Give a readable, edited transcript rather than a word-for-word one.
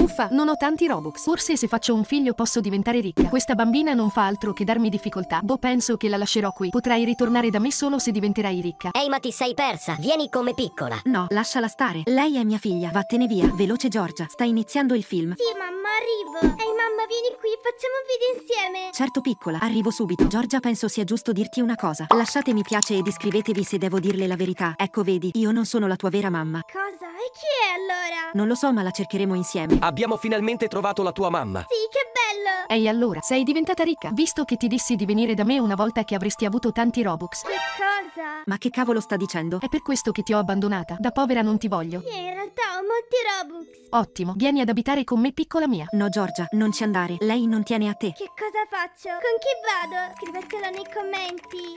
Uffa, non ho tanti Robux. Forse se faccio un figlio posso diventare ricca. Questa bambina non fa altro che darmi difficoltà. Boh, penso che la lascerò qui. Potrai ritornare da me solo se diventerai ricca. Ehi, ma ti sei persa. Vieni come piccola. No, lasciala stare. Lei è mia figlia. Vattene via. Veloce, Giorgia. Sta iniziando il film. Sì, mamma, arrivo. Ehi, mamma, vieni qui, facciamo un video insieme. Certo, piccola. Arrivo subito. Giorgia, penso sia giusto dirti una cosa. Lasciate mi piace ed iscrivetevi se devo dirle la verità. Ecco, vedi, io non sono la tua vera mamma. Cosa? E chi è allora? Non lo so, ma la cercheremo insieme. Abbiamo finalmente trovato la tua mamma. Sì, che bello. Ehi, allora, sei diventata ricca? Visto che ti dissi di venire da me una volta che avresti avuto tanti Robux. Che cosa? Ma che cavolo sta dicendo? È per questo che ti ho abbandonata. Da povera non ti voglio. Io in realtà ho molti Robux. Ottimo, vieni ad abitare con me, piccola mia. No, Giorgia, non ci andare. Lei non tiene a te. Che cosa faccio? Con chi vado? Scrivetelo nei commenti.